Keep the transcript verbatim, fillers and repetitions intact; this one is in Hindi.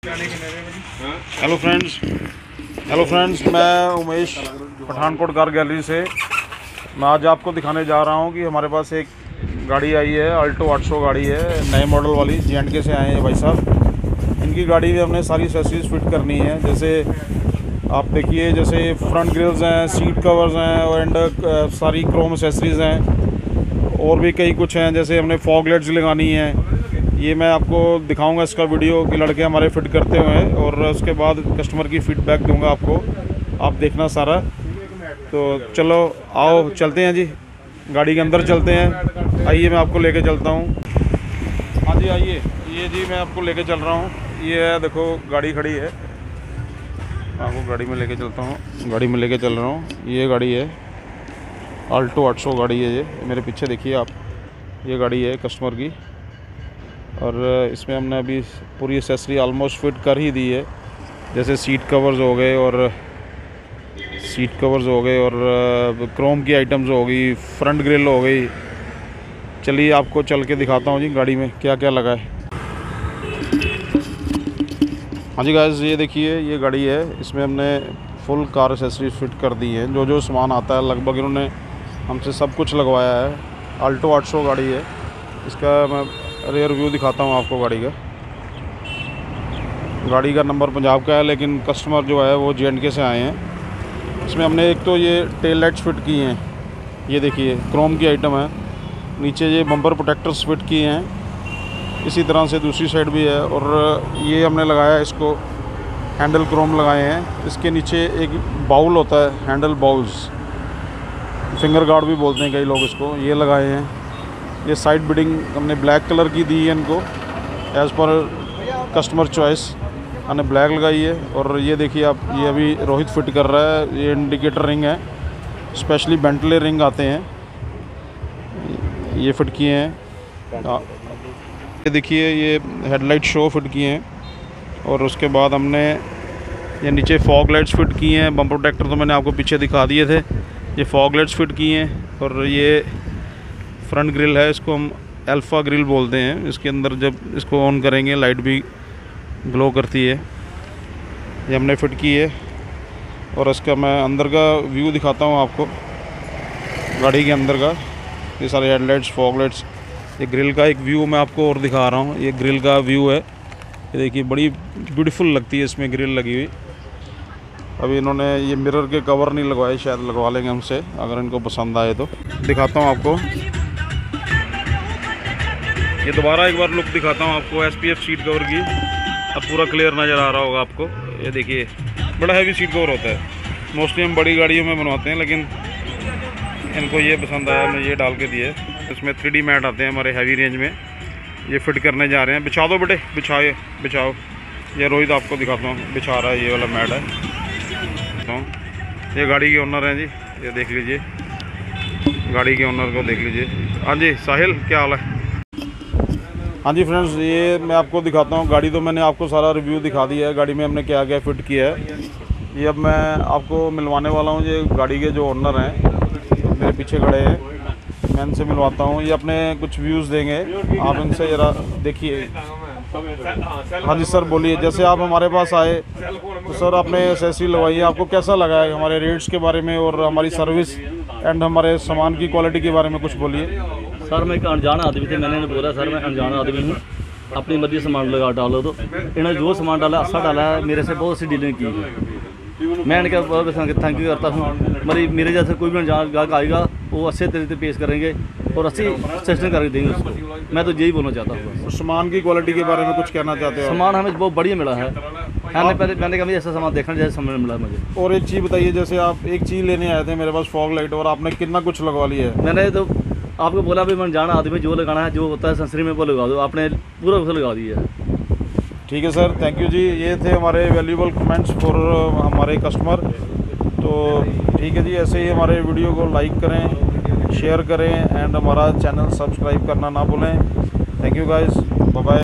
हेलो फ्रेंड्स हेलो फ्रेंड्स मैं उमेश पठानकोट कार गैलरी से। मैं आज आपको दिखाने जा रहा हूं कि हमारे पास एक गाड़ी आई है, अल्टो आठ सौ गाड़ी है, नए मॉडल वाली। जे एंड के से आए हैं भाई साहब। इनकी गाड़ी में हमने सारी एक्सेसरीज फिट करनी है। जैसे आप देखिए, जैसे फ्रंट ग्रिल्स हैं, सीट कवर्स हैं और एंड सारी क्रोम एक्सेसरीज़ हैं और भी कई कुछ हैं। जैसे हमने फॉग लाइट्स लगानी है। ये मैं आपको दिखाऊंगा इसका वीडियो कि लड़के हमारे फिट करते हुए हैं, और उसके बाद कस्टमर की फीडबैक दूंगा आपको। आप देखना सारा। तो चलो आओ चलते हैं जी, गाड़ी के अंदर चलते हैं। आइए मैं आपको लेके चलता हूँ। हाँ जी आइए, ये जी मैं आपको लेके चल रहा हूँ। ये है, देखो गाड़ी खड़ी है, आपको गाड़ी में लेके चलता हूँ। गाड़ी में लेके चल रहा हूँ। ये गाड़ी है अल्टो आठ सौ गाड़ी है। ये मेरे पीछे देखिए आप, ये गाड़ी है कस्टमर की, और इसमें हमने अभी पूरी एक्सेसरी ऑलमोस्ट फिट कर ही दी है। जैसे सीट कवर्स हो गए और सीट कवर्स हो गए और क्रोम की आइटम्स हो गई, फ्रंट ग्रिल हो गई। चलिए आपको चल के दिखाता हूँ जी गाड़ी में क्या क्या लगा है। हाँ जी गाइस, ये देखिए ये गाड़ी है। इसमें हमने फुल कार एक्सेसरी फिट कर दी है। जो जो सामान आता है लगभग इन्होंने हमसे सब कुछ लगवाया है। अल्टो आठ सौ गाड़ी है। इसका मैं रेयर व्यू दिखाता हूँ आपको गाड़ी का। गाड़ी का नंबर पंजाब का है, लेकिन कस्टमर जो है वो जे एंड के से आए हैं। इसमें हमने एक तो ये टेल लाइट्स फिट की हैं, ये देखिए क्रोम की आइटम है। नीचे ये बम्पर प्रोटेक्टर्स फिट किए हैं। इसी तरह से दूसरी साइड भी है, और ये हमने लगाया इसको हैंडल क्रोम लगाए हैं। इसके नीचे एक बाउल होता है, हैंडल बाउल्स, फिंगर गार्ड भी बोलते हैं कई लोग इसको, ये लगाए हैं। ये साइड बिडिंग हमने ब्लैक कलर की दी है इनको, एज़ पर कस्टमर चॉइस हमने ब्लैक लगाई है। और ये देखिए आप, ये अभी रोहित फिट कर रहा है। ये इंडिकेटर रिंग है, स्पेशली बेंटले रिंग आते हैं, ये फिट किए हैं। ये देखिए ये हेडलाइट शो फिट किए हैं। और उसके बाद हमने ये नीचे फॉग लाइट्स फिट किए हैं। बम्पर प्रोटेक्टर तो मैंने आपको पीछे दिखा दिए थे। ये फॉग लाइट्स फिट किए हैं। और ये फ्रंट ग्रिल है, इसको हम अल्फ़ा ग्रिल बोलते हैं। इसके अंदर जब इसको ऑन करेंगे लाइट भी ग्लो करती है। ये हमने फिट की है। और इसका मैं अंदर का व्यू दिखाता हूँ आपको, गाड़ी के अंदर का। ये सारे हेडलाइट्स, फॉग लाइट्स, ये ग्रिल का एक व्यू मैं आपको और दिखा रहा हूँ। ये ग्रिल का व्यू है, ये देखिए बड़ी ब्यूटीफुल लगती है इसमें ग्रिल लगी हुई। अभी इन्होंने ये मिरर के कवर नहीं लगवाए, शायद लगवा लेंगे हमसे अगर इनको पसंद आए तो। दिखाता हूँ आपको, ये दोबारा एक बार लुक दिखाता हूँ आपको S P F seat cover की। अब पूरा क्लियर नज़र आ रहा होगा आपको। ये देखिए बड़ा हैवी सीट कवर होता है। मोस्टली हम बड़ी गाड़ियों में बनवाते हैं, लेकिन इनको ये पसंद आया, हमने ये डाल के दिए। इसमें थ्री डी मैट आते हैं हमारे हैवी रेंज में, ये फिट करने जा रहे हैं। बिछा दो बेटे, बिछाए बिछाओ। ये रोहित आपको दिखाता हूँ, बिछा रहा है। ये वाला मैट है। ये गाड़ी के ओनर हैं जी, ये देख लीजिए, गाड़ी के ओनर को देख लीजिए। हाँ जी साहिल, क्या हाल है? हाँ जी फ्रेंड्स, ये मैं आपको दिखाता हूँ गाड़ी। तो मैंने आपको सारा रिव्यू दिखा दिया है, गाड़ी में हमने क्या क्या फिट किया है। ये अब मैं आपको मिलवाने वाला हूँ। ये गाड़ी के जो ओनर हैं मेरे पीछे खड़े हैं, मैं इनसे मिलवाता हूँ। ये अपने कुछ व्यूज़ देंगे, आप इनसे ज़रा देखिए। हाँ जी सर बोलिए। जैसे आप हमारे पास आए तो सर आपने एक्सेसरी लगवाई है, आपको कैसा लगा है? हमारे रेट्स के बारे में और हमारी सर्विस एंड हमारे सामान की क्वालिटी के बारे में कुछ बोलिए। सर मैं एक अनजान आदमी थे, मैंने बोला सर मैं अनजान आदमी हूँ, अपनी मर्जी सामान लगा डालो। तो इन्होंने जो सामान डाला अच्छा डाला है, मेरे से बहुत सी डीलिंग की है। मैं इनका बहुत थैंक यू करता हूँ। मेरी मेरे जैसे कोई भी अनजान ग्राहक आएगा वो अच्छे तरीके से पेश करेंगे और अच्छी सेशन करके देंगे उसको। मैं तो यही बोलना चाहता हूँ। सामान की क्वालिटी के बारे में कुछ कहना चाहते हो? सामान हमें बहुत बढ़िया मिला है। मैंने पहले मैंने कहा ऐसा सामान देखना जैसे सामान मिला मुझे। और एक चीज़ बताइए, जैसे आप एक चीज़ लेने आए थे मेरे पास, फॉग लाइट, और आपने कितना कुछ लगवा लिया है? मैंने तो आपको बोला भी मैं जाना आदमी, जो लगाना है जो होता है सनसरी में वो लगा दो, आपने पूरा उसे लगा दिया है। ठीक है सर, थैंक यू जी। ये थे हमारे वैल्यूबल कमेंट्स फॉर हमारे कस्टमर। तो ठीक है जी, ऐसे ही हमारे वीडियो को लाइक करें, शेयर करें एंड हमारा चैनल सब्सक्राइब करना ना भूलें। Thank you guys, bye bye.